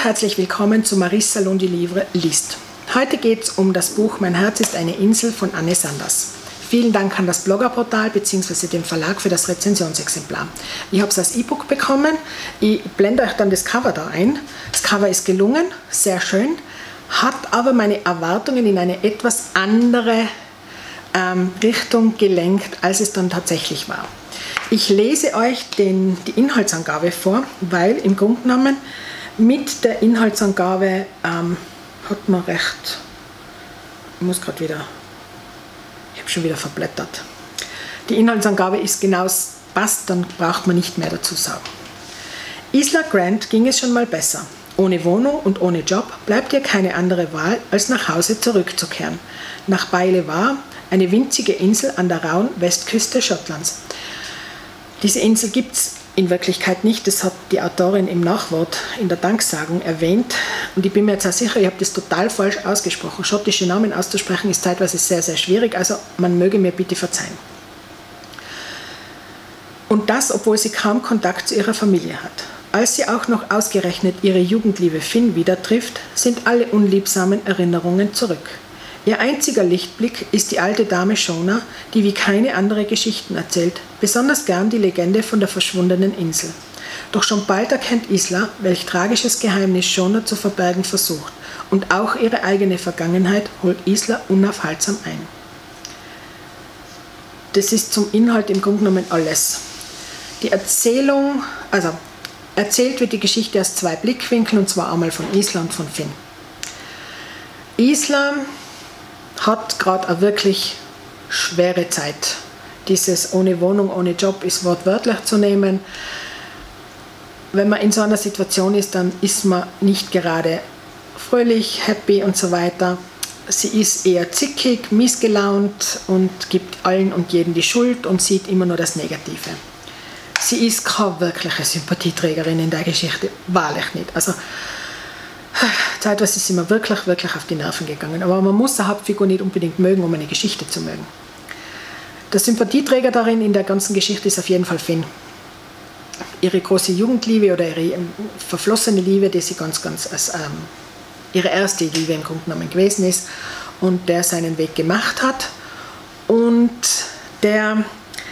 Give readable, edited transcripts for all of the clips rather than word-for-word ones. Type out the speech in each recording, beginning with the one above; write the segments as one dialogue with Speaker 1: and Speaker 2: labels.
Speaker 1: herzlich willkommen zu Maries Salon du Livre liest. Heute geht es um das Buch Mein Herz ist eine Insel von Anne Sanders. Vielen Dank an das Bloggerportal bzw. dem Verlag für das Rezensionsexemplar. Ich habe es als E-Book bekommen. Ich blende euch dann das Cover da ein. Das Cover ist gelungen, sehr schön, hat aber meine Erwartungen in eine etwas andere Richtung gelenkt, als es dann tatsächlich war. Ich lese euch die Inhaltsangabe vor, weil im Grunde genommen mit der Inhaltsangabe hat man recht. Ich muss gerade wieder, ich habe schon wieder verblättert. Die Inhaltsangabe ist genau, passt, dann braucht man nicht mehr dazu sagen. Isla Grant ging es schon mal besser. Ohne Wohnung und ohne Job bleibt ihr keine andere Wahl, als nach Hause zurückzukehren. Nach Baile war eine winzige Insel an der rauen Westküste Schottlands. Diese Insel gibt es in Wirklichkeit nicht, das hat die Autorin im Nachwort in der Danksagung erwähnt. Und ich bin mir jetzt auch sicher, ich habe das total falsch ausgesprochen. Schottische Namen auszusprechen ist zeitweise sehr, sehr schwierig, also man möge mir bitte verzeihen. Und das, obwohl sie kaum Kontakt zu ihrer Familie hat. Als sie auch noch ausgerechnet ihre Jugendliebe Finn wieder trifft, sind alle unliebsamen Erinnerungen zurück. Ihr einziger Lichtblick ist die alte Dame Shona, die wie keine andere Geschichten erzählt, besonders gern die Legende von der verschwundenen Insel. Doch schon bald erkennt Isla, welch tragisches Geheimnis Shona zu verbergen versucht, und auch ihre eigene Vergangenheit holt Isla unaufhaltsam ein. Das ist zum Inhalt im Grunde genommen alles. Die Erzählung, also erzählt wird die Geschichte aus zwei Blickwinkeln, und zwar einmal von Isla und von Finn. Isla hat gerade eine wirklich schwere Zeit. Dieses ohne Wohnung, ohne Job ist wortwörtlich zu nehmen. Wenn man in so einer Situation ist, dann ist man nicht gerade fröhlich, happy und so weiter. Sie ist eher zickig, missgelaunt und gibt allen und jedem die Schuld und sieht immer nur das Negative. Sie ist keine wirkliche Sympathieträgerin in der Geschichte, wahrlich nicht. Also, zeitweise ist sie mir wirklich auf die Nerven gegangen. Aber man muss eine Hauptfigur nicht unbedingt mögen, um eine Geschichte zu mögen. Der Sympathieträger darin in der ganzen Geschichte ist auf jeden Fall Finn. Ihre große Jugendliebe oder ihre verflossene Liebe, die sie ganz als ihre erste Liebe im Grunde genommen gewesen ist und der seinen Weg gemacht hat und der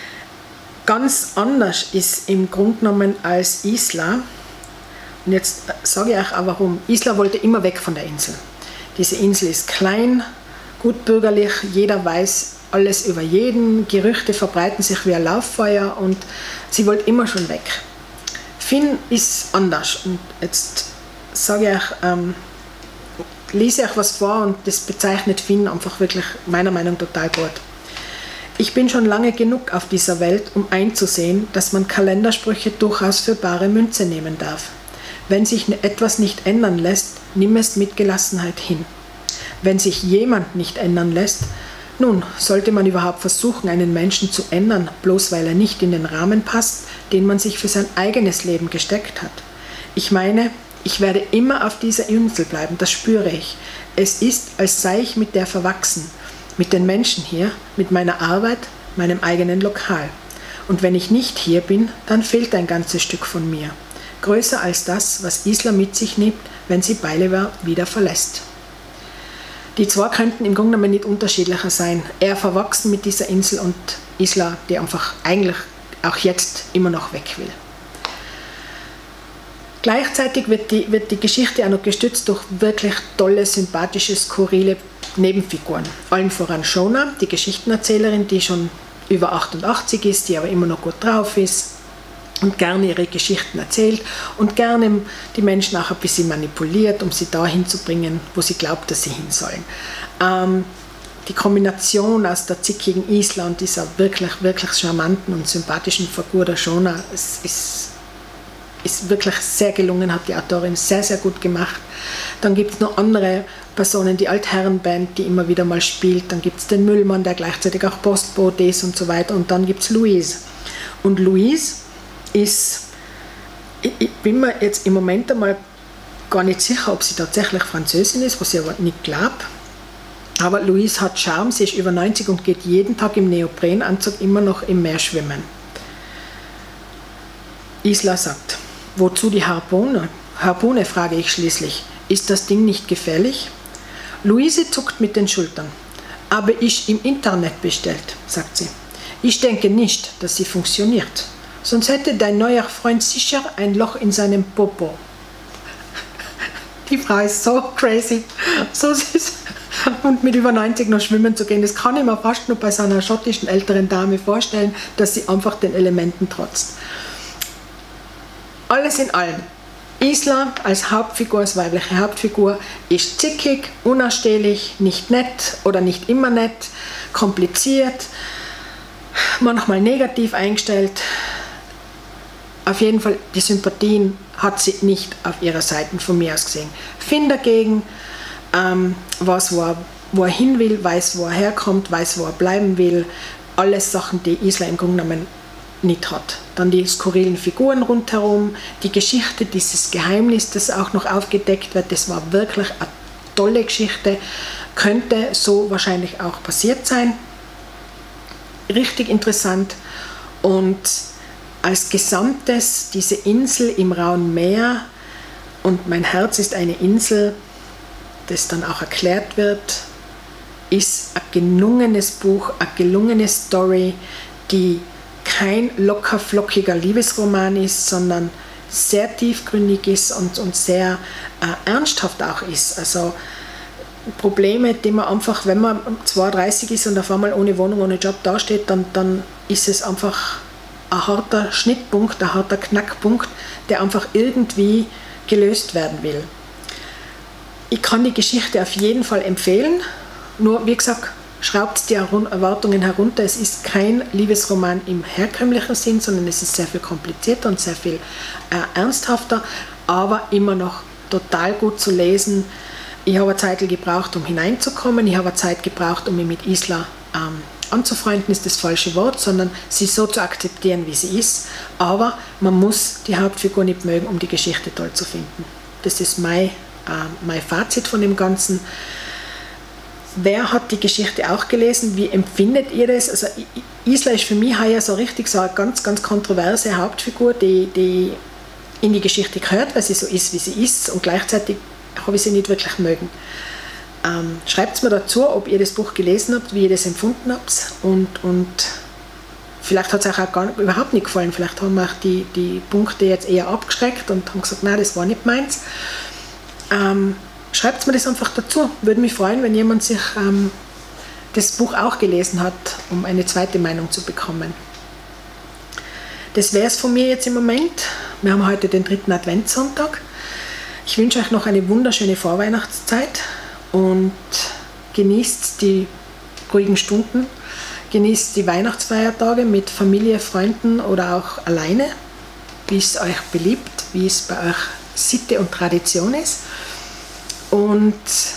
Speaker 1: ganz anders ist im Grunde genommen als Isla. Und jetzt sage ich euch auch warum. Isla wollte immer weg von der Insel. Diese Insel ist klein, gut bürgerlich, jeder weiß alles über jeden, Gerüchte verbreiten sich wie ein Lauffeuer und sie wollte immer schon weg. Finn ist anders und jetzt sage ich euch, lese ich euch was vor und das bezeichnet Finn einfach wirklich meiner Meinung nach total gut. Ich bin schon lange genug auf dieser Welt, um einzusehen, dass man Kalendersprüche durchaus für bare Münze nehmen darf. Wenn sich etwas nicht ändern lässt, nimm es mit Gelassenheit hin. Wenn sich jemand nicht ändern lässt, nun, sollte man überhaupt versuchen, einen Menschen zu ändern, bloß weil er nicht in den Rahmen passt, den man sich für sein eigenes Leben gesteckt hat. Ich meine, ich werde immer auf dieser Insel bleiben, das spüre ich. Es ist, als sei ich mit der verwachsen, mit den Menschen hier, mit meiner Arbeit, meinem eigenen Lokal. Und wenn ich nicht hier bin, dann fehlt ein ganzes Stück von mir. Größer als das, was Isla mit sich nimmt, wenn sie Baile wieder verlässt. Die zwei könnten im Grunde genommen nicht unterschiedlicher sein. Er verwachsen mit dieser Insel und Isla, die einfach eigentlich auch jetzt immer noch weg will. Gleichzeitig wird die Geschichte auch noch gestützt durch wirklich tolle, sympathische, skurrile Nebenfiguren. Allen voran Shona, die Geschichtenerzählerin, die schon über 88 ist, die aber immer noch gut drauf ist und gerne ihre Geschichten erzählt und gerne die Menschen auch ein bisschen manipuliert, um sie dahin zu bringen, wo sie glaubt, dass sie hin sollen. Die Kombination aus der zickigen Isla und dieser wirklich charmanten und sympathischen Figur der Shona ist wirklich sehr gelungen, hat die Autorin sehr gut gemacht. Dann gibt es noch andere Personen, die Altherrenband, die immer wieder mal spielt. Dann gibt es den Müllmann, der gleichzeitig auch Postbote ist und so weiter. Und dann gibt es Louise. Und Louise ist, ich bin mir jetzt im Moment einmal gar nicht sicher, ob sie tatsächlich Französin ist, was ich aber nicht glaube. Aber Louise hat Charme, sie ist über 90 und geht jeden Tag im Neoprenanzug immer noch im Meer schwimmen. Isla sagt, wozu die Harpune? Herr Bune, frage ich schließlich, ist das Ding nicht gefährlich? Luise zuckt mit den Schultern. Aber ich im Internet bestellt, sagt sie. Ich denke nicht, dass sie funktioniert. Sonst hätte dein neuer Freund sicher ein Loch in seinem Popo. Die Frau ist so crazy, so süß. Und mit über 90 noch schwimmen zu gehen, das kann ich mir fast nur bei so einer schottischen älteren Dame vorstellen, dass sie einfach den Elementen trotzt. Alles in allem. Isla als Hauptfigur, als weibliche Hauptfigur, ist zickig, unausstehlich, nicht nett oder nicht immer nett, kompliziert, manchmal negativ eingestellt. Auf jeden Fall, die Sympathien hat sie nicht auf ihrer Seite von mir aus gesehen. Finn dagegen, weiß, wo er hin will, weiß, wo er herkommt, weiß, wo er bleiben will. Alles Sachen, die Isla im Grunde genommen nicht hat. Dann die skurrilen Figuren rundherum, die Geschichte, dieses Geheimnis, das auch noch aufgedeckt wird, das war wirklich eine tolle Geschichte, könnte so wahrscheinlich auch passiert sein. Richtig interessant. Und als Gesamtes diese Insel im Rauen Meer und mein Herz ist eine Insel, das dann auch erklärt wird, ist ein gelungenes Buch, eine gelungene Story, die kein locker flockiger Liebesroman ist, sondern sehr tiefgründig ist und sehr ernsthaft auch ist. Also Probleme, die man einfach, wenn man 32 ist und auf einmal ohne Wohnung, ohne Job dasteht, dann ist es einfach ein harter Schnittpunkt, ein harter Knackpunkt, der einfach irgendwie gelöst werden will. Ich kann die Geschichte auf jeden Fall empfehlen, nur wie gesagt, schraubt die Erwartungen herunter. Es ist kein Liebesroman im herkömmlichen Sinn, sondern es ist sehr viel komplizierter und sehr viel ernsthafter, aber immer noch total gut zu lesen. Ich habe eine Zeit gebraucht, um hineinzukommen. Ich habe eine Zeit gebraucht, um mich mit Isla anzufreunden, ist das falsche Wort, sondern sie so zu akzeptieren, wie sie ist. Aber man muss die Hauptfigur nicht mögen, um die Geschichte toll zu finden. Das ist mein Fazit von dem Ganzen. Wer hat die Geschichte auch gelesen? Wie empfindet ihr das? Also Isla ist für mich ja so richtig so eine ganz, ganz kontroverse Hauptfigur, die in die Geschichte gehört, weil sie so ist, wie sie ist, und gleichzeitig habe ich sie nicht wirklich mögen. Schreibt es mir dazu, ob ihr das Buch gelesen habt, wie ihr das empfunden habt, und vielleicht hat es euch auch überhaupt nicht gefallen. Vielleicht haben auch die Punkte jetzt eher abgeschreckt und haben gesagt, nein, das war nicht meins. Schreibt mir das einfach dazu. Würde mich freuen, wenn jemand sich das Buch auch gelesen hat, um eine zweite Meinung zu bekommen. Das wäre es von mir jetzt im Moment. Wir haben heute den 3. Adventssonntag. Ich wünsche euch noch eine wunderschöne Vorweihnachtszeit und genießt die ruhigen Stunden, genießt die Weihnachtsfeiertage mit Familie, Freunden oder auch alleine, wie es euch beliebt, wie es bei euch Sitte und Tradition ist. Und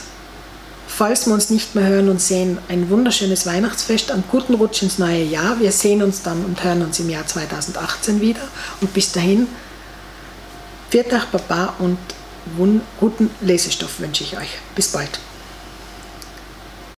Speaker 1: falls wir uns nicht mehr hören und sehen, ein wunderschönes Weihnachtsfest, einen guten Rutsch ins neue Jahr. Wir sehen uns dann und hören uns im Jahr 2018 wieder. Und bis dahin, Pfiat euch Baba und guten Lesestoff wünsche ich euch. Bis bald.